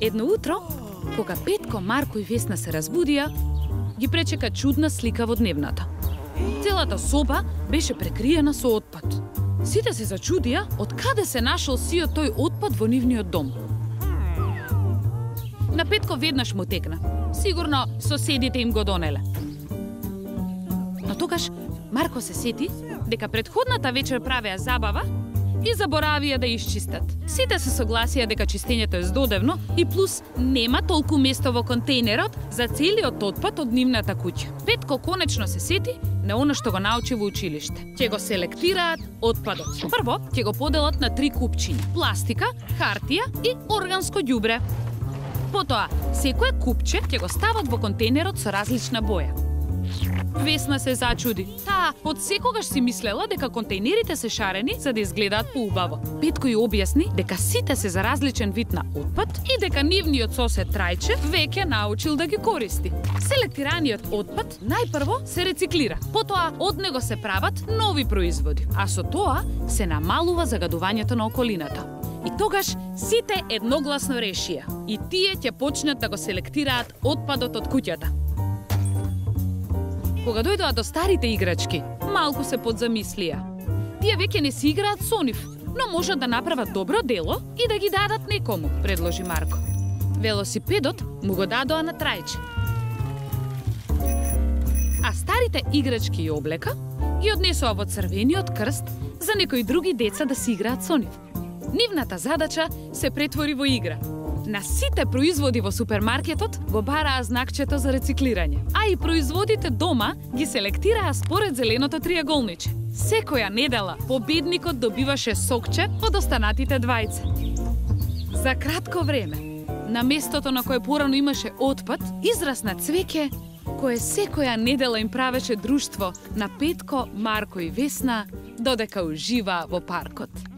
Едно утро, кога Петко, Марко и Весна се разбудија, ги пречека чудна слика во дневната. Целата соба беше прекриена со отпад. Сите се зачудија од каде се нашол сиот тој отпад во нивниот дом. На Петко веднаш му текна. Сигурно соседите им го донеле. Но тогаш Марко се сети дека претходната вечер правеа забава и заборавија да исчистат. Сите се согласија дека чистењето е здодевно и плюс нема толку место во контейнерот за целиот отпад од нивната куќа. Петко конечно се сети на она што го научи во училиште. Ќе го селектираат отпадот. Прво, ќе го поделат на 3 купчиња: пластика, хартија и органско ѓубре. Потоа, секое купче ќе го стават во контейнерот со различна боја. Весна се зачуди. Таа од секогаш си мислела дека контейнерите се шарени за да изгледаат поубаво. Петко ја објасни дека сите се за различен вид на отпад и дека нивниот сосед Трајче веќе научил да ги користи. Селектираниот отпад најпрво се рециклира, потоа од него се прават нови производи, а со тоа се намалува загадувањето на околината. И тогаш сите едногласно решија и тие ќе почнат да го селектираат отпадот од куќата. Кога дојдоа до старите играчки, малку се подзамислија. Тие веќе не си играат со нив, но можат да направат добро дело и да ги дадат некому, предложи Марко. Велосипедот му го дадоа на Трајче. А старите играчки и облека ги однесоа во Црвениот крст за некои други деца да си играат со нив. Нивната задача се претвори во игра. На сите производи во супермаркетот го бараа знакчето за рециклирање, а и производите дома ги селектираа според зеленото триаголниче. Секоја недела победникот добиваше сокче од останатите двајце. За кратко време, на местото на кое порано имаше отпад, израсна цвеќе кое секоја недела им правеше друштво на Петко, Марко и Весна, додека уживаа во паркот.